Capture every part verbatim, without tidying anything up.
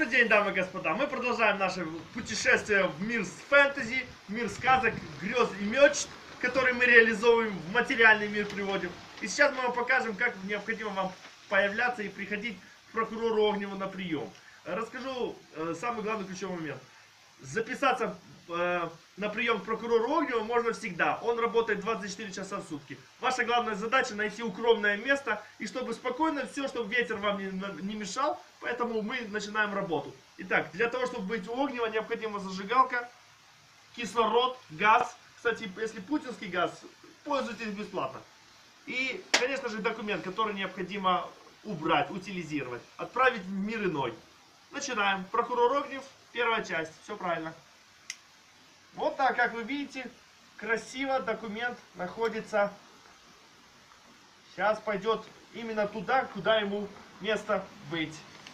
Добрый день, дамы и господа. Мы продолжаем наше путешествие в мир фэнтези, в мир сказок, грез и мечт, которые мы реализовываем, в материальный мир приводим. И сейчас мы вам покажем, как необходимо вам появляться и приходить к прокурору Огневу на прием. Расскажу э, самый главный ключевой момент. Записаться э, на прием к прокурору Огневу можно всегда. Он работает двадцать четыре часа в сутки. Ваша главная задача найти укромное место, и чтобы спокойно все, чтобы ветер вам не, не мешал, поэтому мы начинаем работу. Итак, для того, чтобы быть у Огнева, необходима зажигалка, кислород, газ. Кстати, если путинский газ, пользуйтесь бесплатно. И, конечно же, документ, который необходимо убрать, утилизировать, отправить в мир иной. Начинаем. Прокурор Огнев, первая часть. Все правильно. Вот так, как вы видите, красиво документ находится. Сейчас пойдет именно туда, куда ему место быть.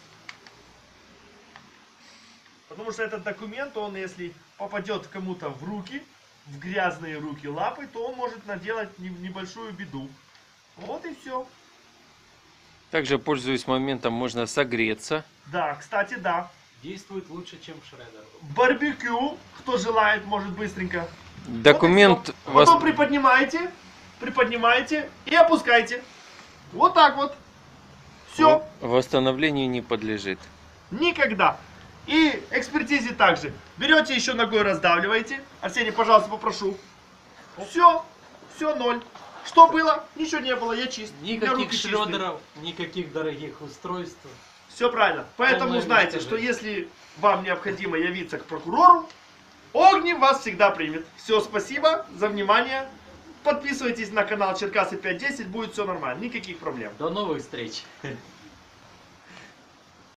Потому что этот документ, он если попадет кому-то в руки, в грязные руки, лапы, то он может наделать небольшую беду. Вот и все. Также, пользуясь моментом, можно согреться. Да, кстати, да. Действует лучше, чем шредер. Барбекю, кто желает, может быстренько. Документ Вот вас... Потом приподнимаете, приподнимаете и опускаете. Вот так вот. Все. Восстановлению не подлежит. Никогда. И экспертизе также. Берете еще ногой, раздавливаете. Арсений, пожалуйста, попрошу. Все. Все ноль. Что было? Ничего не было, я чист. Никаких шредеров, никаких дорогих устройств. Все правильно. Поэтому Полное знайте, место что жизни. если вам необходимо явиться к прокурору, Огнев вас всегда примет. Все, спасибо за внимание. Подписывайтесь на канал Черкассы пять десять, будет все нормально, никаких проблем. До новых встреч!